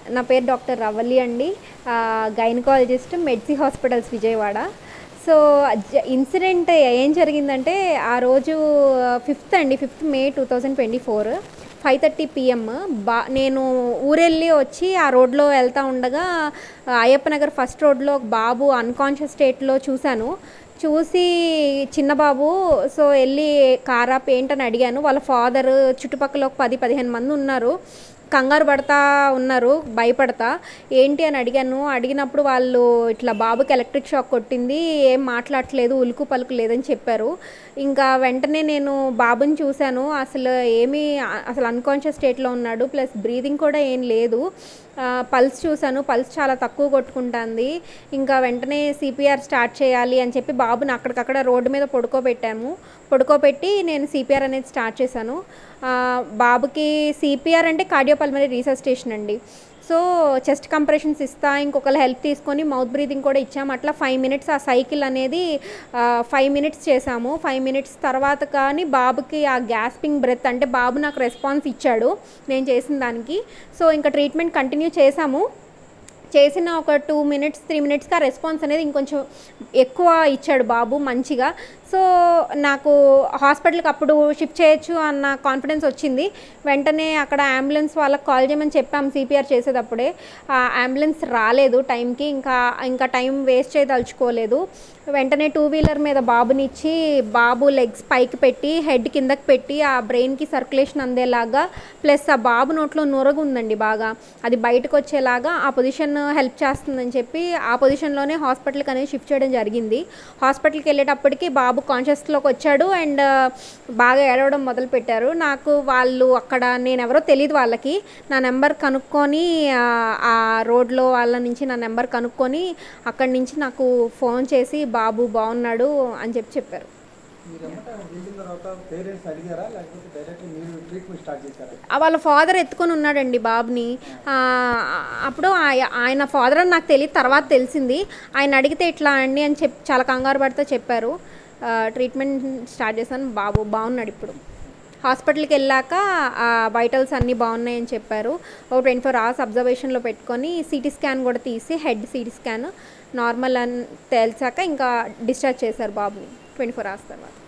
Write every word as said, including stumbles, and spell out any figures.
నా పేరు డాక్టర్ రవలి అండి. Gynaecologist, Medicy hospitals Vijayawada. So incident ఏం జరిగిందంటే ఆ రోజు ఫిఫ్త్ అండి fifth May two thousand twenty four five thirty PM బా నేను ఊరెళ్ళి వచ్చి ఆ రోడ్లో వెళ్తూ ఉండగా అయ్యప్ప నగర్ ఫస్ట్ రోడ్లో ఒక బాబు అన్కాన్షియస్ స్టేట్లో చూశాను. చూసి చిన్న బాబు, సో వెళ్ళి కారా పెయింట్ అని అడిగాను. వాళ్ళ ఫాదర్, చుట్టుపక్కల ఒక పది పదిహేను మంది ఉన్నారు, కంగారు పడతా ఉన్నారు, భయపడతా. ఏంటి అని అడిగాను. అడిగినప్పుడు వాళ్ళు ఇట్లా బాబుకి ఎలక్ట్రిక్ షాక్ కొట్టింది, ఏం మాట్లాడట్లేదు, ఉలుకు పలుకు లేదని చెప్పారు. ఇంకా వెంటనే నేను బాబుని చూశాను. అసలు ఏమీ అసలు అన్కాన్షియస్ స్టేట్లో ఉన్నాడు, ప్లస్ బ్రీదింగ్ కూడా ఏం లేదు. పల్స్ చూశాను, పల్స్ చాలా తక్కువ కొట్టుకుంటుంది. ఇంకా వెంటనే సిపిఆర్ స్టార్ట్ చేయాలి అని చెప్పి బాబుని అక్కడికక్కడ రోడ్డు మీద పడుకోబెట్టాము. పడుకోబెట్టి నేను సిపిఆర్ అనేది స్టార్ట్ చేశాను. బాబుకి సిపిఆర్ అంటే కార్డియోపల్మనరీ రీసస్టేషన్ అండి. సో చెస్ట్ కంప్రెషన్స్ ఇస్తా, ఇంకొకరు హెల్ప్ తీసుకొని మౌత్ బ్రీదింగ్ కూడా ఇచ్చాము. అట్లా ఫైవ్ మినిట్స్ ఆ సైకిల్ అనేది ఫైవ్ మినిట్స్ చేసాము. ఫైవ్ మినిట్స్ తర్వాత కానీ బాబుకి ఆ గ్యాస్పింగ్ బ్రెత్, అంటే బాబు నాకు రెస్పాన్స్ ఇచ్చాడు నేను చేసిన దానికి. సో ఇంకా ట్రీట్మెంట్ కంటిన్యూ చేసాము. చేసిన ఒక టూ మినిట్స్ త్రీ మినిట్స్కి ఆ రెస్పాన్స్ అనేది ఇంకొంచెం ఎక్కువ ఇచ్చాడు బాబు మంచిగా. సో నాకు హాస్పిటల్కి అప్పుడు షిఫ్ట్ చేయొచ్చు అన్న కాన్ఫిడెన్స్ వచ్చింది. వెంటనే అక్కడ అంబులెన్స్ వాళ్ళకి కాల్ చేయమని చెప్పాము సిపిఆర్ చేసేటప్పుడే. ఆ అంబులెన్స్ రాలేదు టైంకి. ఇంకా ఇంకా టైం వేస్ట్ చేయదలుచుకోలేదు. వెంటనే టూ వీలర్ మీద బాబునిచ్చి బాబు లెగ్స్ పైకి పెట్టి హెడ్ కిందకి పెట్టి ఆ బ్రెయిన్కి సర్క్యులేషన్ అందేలాగా, ప్లస్ ఆ బాబు నోట్లో నొరగ ఉందండి బాగా, అది బయటకు వచ్చేలాగా ఆ పొజిషన్ హెల్ప్ చేస్తుందని చెప్పి ఆ పొజిషన్లోనే హాస్పిటల్కి అనేది షిఫ్ట్ చేయడం జరిగింది. హాస్పిటల్కి వెళ్ళేటప్పటికి బాబు కాన్షియస్లోకి వచ్చాడు అండ్ బాగా ఏడవడం మొదలుపెట్టారు. నాకు వాళ్ళు అక్కడ నేను ఎవరో తెలియదు వాళ్ళకి. నా నెంబర్ కనుక్కొని ఆ రోడ్లో వాళ్ళ నుంచి నా నెంబర్ కనుక్కొని అక్కడి నుంచి నాకు ఫోన్ చేసి బాబు బాగున్నాడు అని చెప్పి చెప్పారు. వాళ్ళ ఫాదర్ ఎత్తుకొని ఉన్నాడండి బాబుని. అప్పుడు ఆయన ఫాదర్ అని నాకు తెలియదు, తర్వాత తెలిసింది. ఆయన అడిగితే ఇట్లా అండి అని చెప్పి చాలా కంగారు పడితే చెప్పారు. ట్రీట్మెంట్ స్టార్ట్ చేశాను. బాబు బాగున్నాడు ఇప్పుడు. హాస్పిటల్కి వెళ్ళాక వైటల్స్ అన్నీ బాగున్నాయని చెప్పారు. ఒక ట్వంటీ ఫోర్ అవర్స్ అబ్జర్వేషన్లో పెట్టుకొని సిటీ స్కాన్ కూడా తీసి హెడ్ సిటీ స్కాన్ నార్మల్ అని తేల్చాక ఇంకా డిశ్చార్జ్ చేశారు బాబుని ట్వంటీ ఫోర్ అవర్స్ తర్వాత.